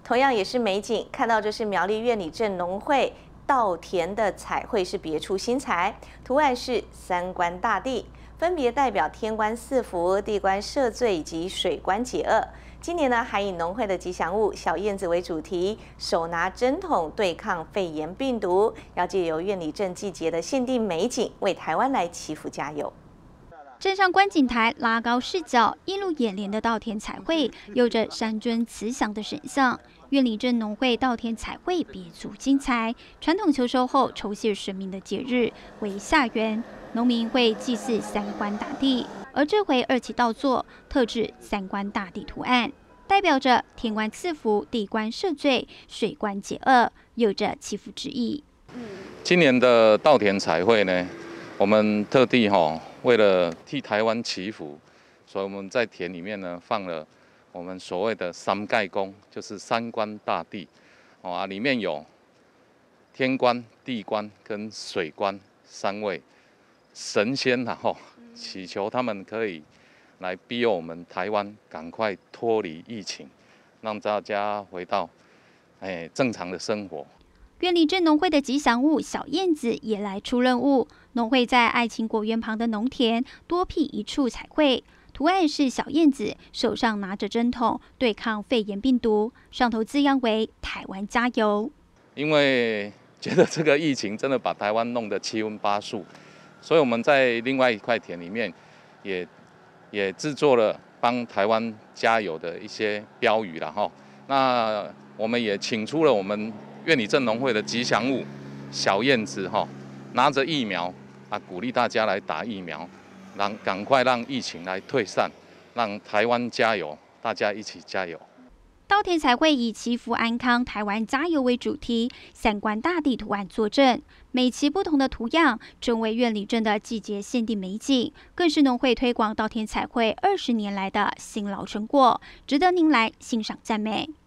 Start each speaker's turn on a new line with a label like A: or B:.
A: 同样也是美景，看到这是苗栗苑里镇农会稻田的彩绘是别出心裁，图案是三官大帝，分别代表天官赐福、地官赦罪以及水官解厄。今年呢，还以农会的吉祥物小燕子为主题，手拿针筒对抗肺炎病毒，要借由苑里镇季节的限定美景，为台湾来祈福加油。
B: 站上观景台，拉高视角，映入眼帘的稻田彩绘，有着山尊慈祥的神像。苑里镇农会稻田彩绘别出精彩，传统求收后酬谢神明的节日为下元，农民会祭祀三官大帝，而这回2起稻作特制三官大帝图案，代表着天官赐福、地官赦罪、水官解厄，有着祈福之意。
C: 今年的稻田彩绘呢，我们特地为了替台湾祈福，所以我们在田里面呢放了我们所谓的三盖公，就是三官大帝，里面有天官、地官跟水官3位神仙祈求他们可以来庇佑我们台湾，赶快脱离疫情，让大家回到正常的生活。
B: 苑里镇农会的吉祥物小燕子也来出任务。农会在爱情果园旁的农田多辟一处彩绘，图案是小燕子手上拿着针筒对抗肺炎病毒，上头字样为“台湾加油”。
C: 因为觉得这个疫情真的把台湾弄得七荤八素，所以我们在另外一块田里面也制作了帮台湾加油的一些标语啦那我们也请出了我们苑里镇农会的吉祥物小燕子拿着疫苗鼓励大家来打疫苗，赶快让疫情来退散，让台湾加油，大家一起加油。
B: 稻田彩绘以祈福安康、台湾加油为主题，三官大帝图案坐镇，每期不同的图样，成为苑里镇的季节限定美景，更是农会推广稻田彩绘20年来的辛劳成果，值得您来欣赏赞美。